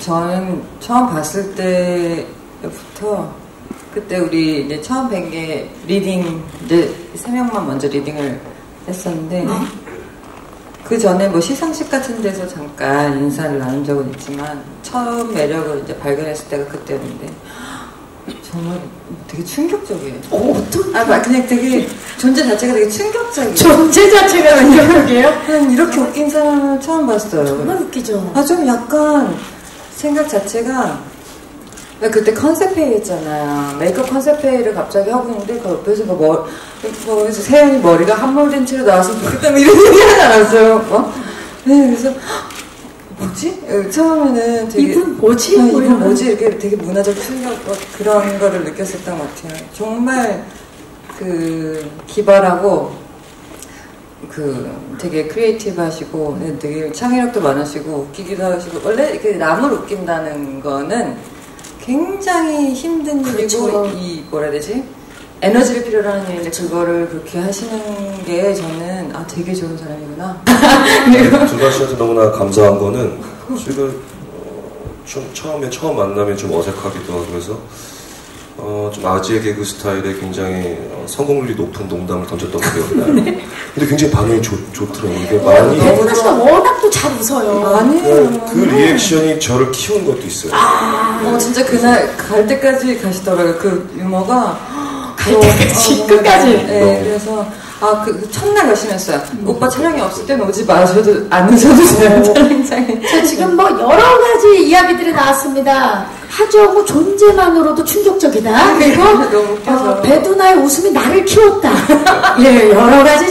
저는 처음 봤을 때부터 그때 우리 이제 처음 뵌 게 리딩 이제 3명만 먼저 리딩을 했었는데 그 전에 뭐 시상식 같은 데서 잠깐 인사를 나눈 적은 있지만 처음 매력을 이제 발견했을 때가 그때였는데 정말 되게 충격적이에요. 어떤? 그냥 되게 존재 자체가 되게 충격적이에요. 존재 자체가 충격적이에요? 그냥 이렇게 웃긴 사람을 처음 봤어요. 정말 웃기죠. 좀 약간 생각 자체가 그때 컨셉 회의 했잖아요. 메이크업 컨셉 회의를 갑자기 하고 있는데 그 옆에서 그래서 세연이 머리가 함몰된 채로 나와서 그때 이런 얘기 하지 않았어요. 네, 그래서 뭐지? 처음에는 되게 이분 뭐지? 이분 뭐지? 이렇게 되게 문화적 충격 그런 거를 느꼈었던 것 같아요. 정말 기발하고 되게 크리에이티브하시고 되게 창의력도 많으시고 웃기기도 하시고 원래 이렇게 남을 웃긴다는 거는 굉장히 힘든 일이고 뭐라 해야 되지? 에너지를 필요로 하는 일인데 그거를 그렇게 하시는 게 저는 되게 좋은 사람이구나. 준하 씨한테 너무나 감사한 거는 지금 처음 만나면 좀 어색하기도 하고 그래서 좀 아지의 개그 스타일에 굉장히 성공률이 높은 농담을 던졌던 기억이 나요. 근데 굉장히 반응이 좋더라고요. 이게 많이. 준하 씨가 워낙 또 잘 웃어요. 아니에요. 그 리액션이 저를 키운 것도 있어요. 진짜 그날 갈 때까지 가시더라고요. 그 유머가. 갈 때까지, 끝까지. 네, 그래서, 그 첫날 열심히 오빠 촬영이 없을 때는 오지 마셔도, 안 오셔도 돼요, 촬영장에. 자, 지금 여러 가지 이야기들이 나왔습니다. 하정우 존재만으로도 충격적이다. 그리고, 너무 웃겨서. 배두나의 웃음이 나를 키웠다. 예, 여러 가지